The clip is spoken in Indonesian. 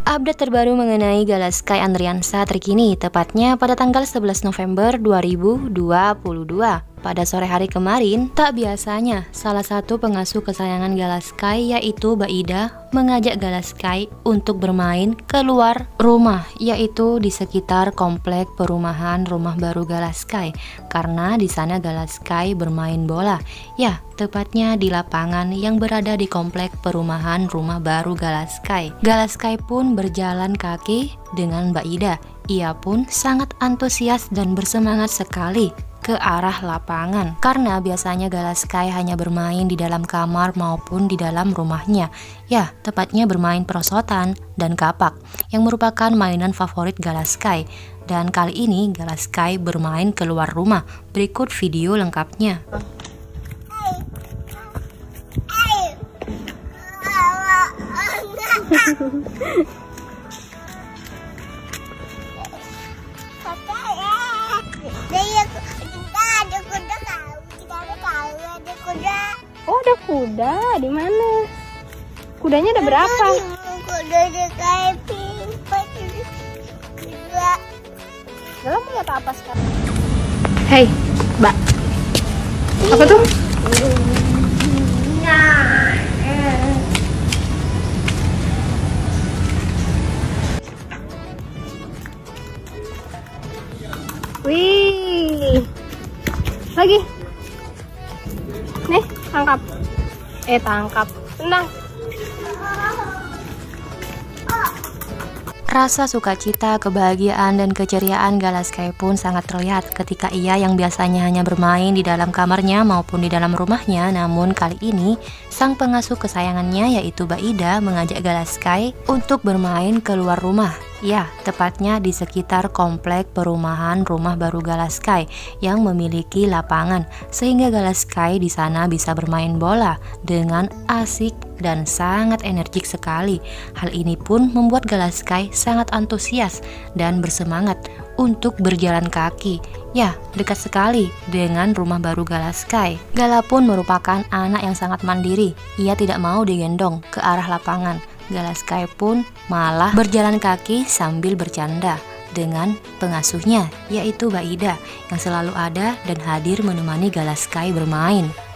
Update terbaru mengenai Galaskai Andriansa terkini, tepatnya pada tanggal 11 November 2022. Pada sore hari kemarin, tak biasanya salah satu pengasuh kesayangan Galaskai yaitu Mbak Ida mengajak Galaskai untuk bermain keluar rumah, yaitu di sekitar komplek perumahan rumah baru Galaskai, karena di sana Galaskai bermain bola. Ya, tepatnya di lapangan yang berada di komplek perumahan rumah baru Galaskai. Galaskai pun berjalan kaki dengan Mbak Ida. Ia pun sangat antusias dan bersemangat sekali ke arah lapangan, karena biasanya Galaskai hanya bermain di dalam kamar maupun di dalam rumahnya. Ya, tepatnya bermain perosotan dan kapak yang merupakan mainan favorit Galaskai. Dan kali ini Galaskai bermain keluar rumah. Berikut video lengkapnya. Oh, ada kuda. Di mana? Kudanya ada berapa? Kudanya kayak pimpin juga. Dalam mau lihat apa sekarang? Hei, Mbak. Apa tuh? Wih. Lagi. Nih, tangkap. Tangkap. Tenang. Rasa sukacita, kebahagiaan, dan keceriaan Galaskai pun sangat terlihat ketika ia yang biasanya hanya bermain di dalam kamarnya maupun di dalam rumahnya, namun kali ini sang pengasuh kesayangannya yaitu Mbak Ida mengajak Galaskai untuk bermain keluar rumah. Ya, tepatnya di sekitar komplek perumahan rumah baru Galaskai yang memiliki lapangan, sehingga Galaskai di sana bisa bermain bola dengan asik dan sangat energik sekali. Hal ini pun membuat Galaskai sangat antusias dan bersemangat untuk berjalan kaki. Ya, dekat sekali dengan rumah baru Galaskai. Gala pun merupakan anak yang sangat mandiri. Ia tidak mau digendong ke arah lapangan. Galaskai pun malah berjalan kaki sambil bercanda dengan pengasuhnya yaitu Mbak Ida yang selalu ada dan hadir menemani Galaskai bermain.